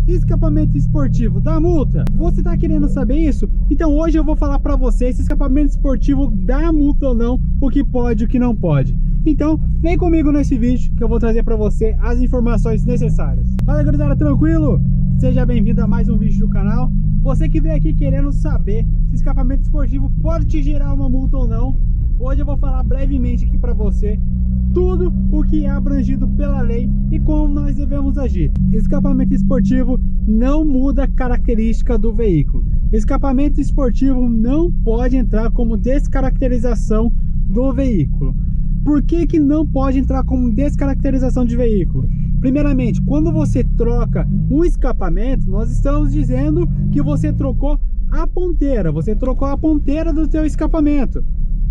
escapamento esportivo dá multa? Você tá querendo saber isso? Então hoje eu vou falar pra você se escapamento esportivo dá multa ou não, o que pode e o que não pode. Então vem comigo nesse vídeo que eu vou trazer pra você as informações necessárias. Fala gurizada, tranquilo? Seja bem-vindo a mais um vídeo do canal. Você que veio aqui querendo saber se escapamento esportivo pode te gerar uma multa ou não, hoje eu vou falar brevemente aqui pra você tudo o que é abrangido pela lei e como nós devemos agir. Escapamento esportivo não muda a característica do veículo. Escapamento esportivo não pode entrar como descaracterização do veículo. Por que não pode entrar como descaracterização de veículo? Primeiramente, quando você troca um escapamento, nós estamos dizendo que você trocou a ponteira, do seu escapamento.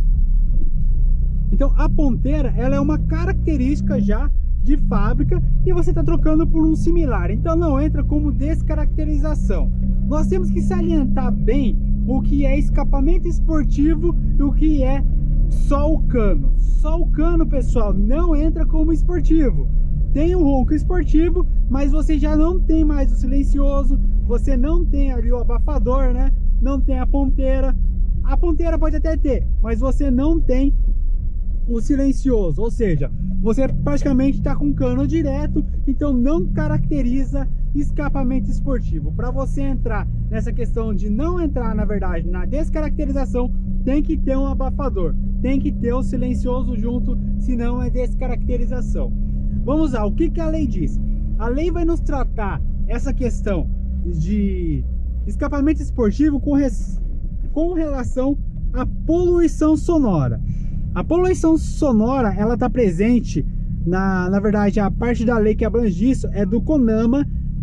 Então a ponteira, ela é uma característica já de fábrica e você está trocando por um similar, então não entra como descaracterização. Nós temos que salientar bem o que é escapamento esportivo e o que é só o cano. Só o cano, pessoal, não entra como esportivo. Tem um ronco esportivo, mas você já não tem mais o silencioso, você não tem ali o abafador, né? Não tem a ponteira. A ponteira pode até ter, mas você não tem o silencioso, ou seja, você praticamente está com cano direto, então não caracteriza escapamento esportivo. Para você entrar nessa questão de não entrar, na verdade, na descaracterização, tem que ter um abafador, tem que ter o silencioso junto, senão é descaracterização. Vamos lá, o que a lei diz? A lei vai nos tratar essa questão de escapamento esportivo com relação à poluição sonora. A poluição sonora, ela está presente, na verdade, a parte da lei que abrange isso é do CONAMA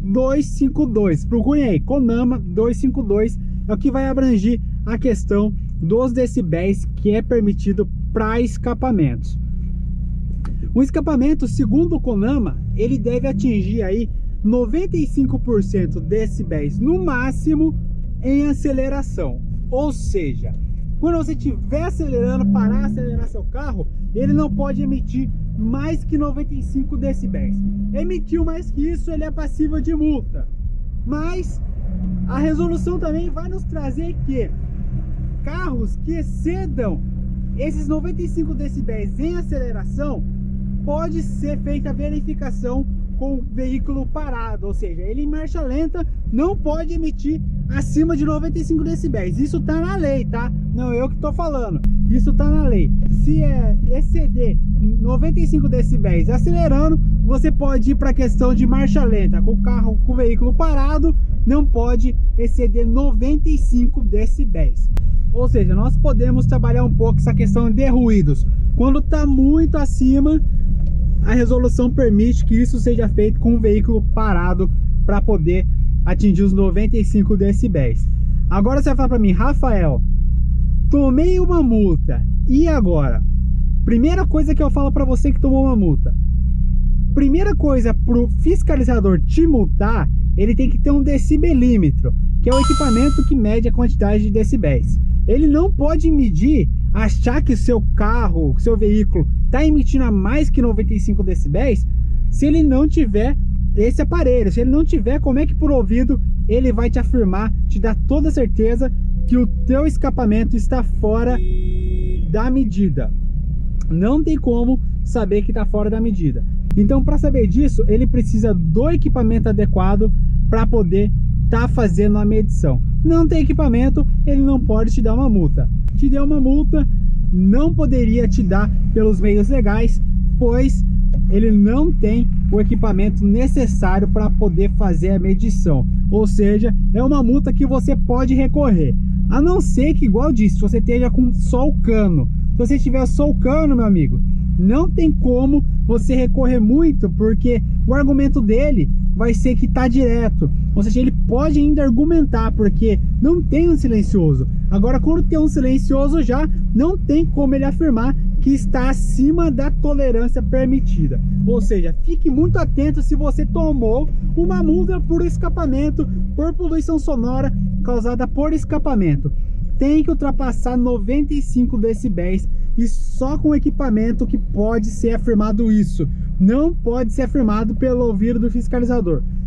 252. Procurem aí, CONAMA 252 é o que vai abranger a questão dos decibéis que é permitido para escapamentos. O escapamento, segundo o CONAMA, ele deve atingir aí 95% decibéis no máximo em aceleração. Ou seja, quando você estiver acelerando, parar de acelerar seu carro, ele não pode emitir mais que 95 decibéis. Emitiu mais que isso, ele é passível de multa. Mas a resolução também vai nos trazer que carros que excedam esses 95 decibéis em aceleração, pode ser feita a verificação com o veículo parado, ou seja, ele em marcha lenta não pode emitir acima de 95 decibéis. Isso tá na lei, tá? Não eu que tô falando, isso tá na lei. Se exceder 95 decibéis acelerando, você pode ir para a questão de marcha lenta. Com o carro, com o veículo parado, não pode exceder 95 decibéis. Ou seja, nós podemos trabalhar um pouco essa questão de ruídos. Quando tá muito acima, a resolução permite que isso seja feito com o veículo parado para poder atingir os 95 decibéis. Agora você vai falar para mim, Rafael, tomei uma multa, e agora? Primeira coisa que eu falo para você que tomou uma multa. Primeira coisa, para o fiscalizador te multar, ele tem que ter um decibelímetro, que é o equipamento que mede a quantidade de decibéis. Ele não pode medir, achar que o seu carro, o seu veículo está emitindo a mais que 95 decibéis, se ele não tiver esse aparelho. Se ele não tiver, como é que por ouvido ele vai te afirmar, te dar toda a certeza que o teu escapamento está fora da medida? Não tem como saber que está fora da medida. Então, para saber disso, ele precisa do equipamento adequado para poder estar fazendo a medição. Não tem equipamento, ele não pode te dar uma multa. Te deu uma multa, não poderia te dar pelos meios legais, pois ele não tem o equipamento necessário para poder fazer a medição. Ou seja, é uma multa que você pode recorrer, a não ser que, igual eu disse, se você esteja com só o cano. Se você tiver só o cano, meu amigo, não tem como você recorrer muito, porque o argumento dele vai ser que está direto. Ou seja, ele pode ainda argumentar porque não tem um silencioso. Agora, quando tem um silencioso, já não tem como ele afirmar que está acima da tolerância permitida. Ou seja, fique muito atento se você tomou uma multa por escapamento, por poluição sonora causada por escapamento. Tem que ultrapassar 95 decibéis e só com equipamento que pode ser afirmado isso. Não pode ser afirmado pelo ouvido do fiscalizador.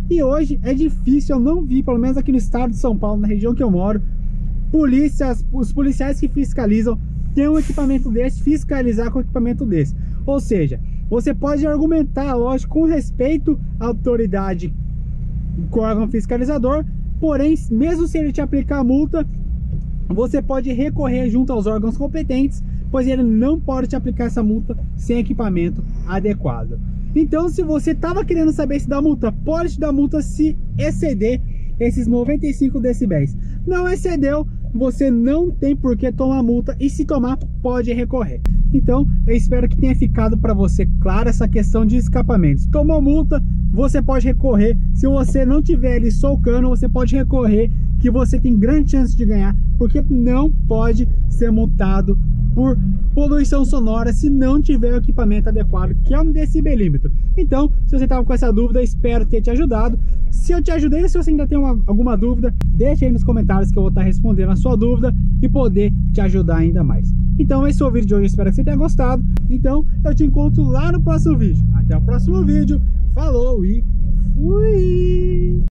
E hoje é difícil, eu não vi, pelo menos aqui no estado de São Paulo, na região que eu moro, os policiais que fiscalizam ter um equipamento desse, fiscalizar com um equipamento desse. Ou seja, você pode argumentar, lógico, com respeito à autoridade, com o órgão fiscalizador, porém, mesmo se ele te aplicar a multa, você pode recorrer junto aos órgãos competentes, pois ele não pode te aplicar essa multa sem equipamento adequado. Então, se você estava querendo saber se dá multa, pode te dar multa se exceder esses 95 decibéis. Não excedeu, você não tem por que tomar multa, e se tomar, pode recorrer. Então, eu espero que tenha ficado para você clara essa questão de escapamentos. Tomou multa, você pode recorrer. Se você não tiver ali solcando, você pode recorrer, que você tem grande chance de ganhar, porque não pode ser multado por poluição sonora se não tiver o equipamento adequado, que é um decibelímetro. Então, se você estava com essa dúvida, espero ter te ajudado. Se eu te ajudei, se você ainda tem alguma dúvida, deixa aí nos comentários que eu vou estar respondendo a sua dúvida e poder te ajudar ainda mais. Então, esse foi o vídeo de hoje, espero que você tenha gostado. Então, eu te encontro lá no próximo vídeo. Até o próximo vídeo, falou e fui!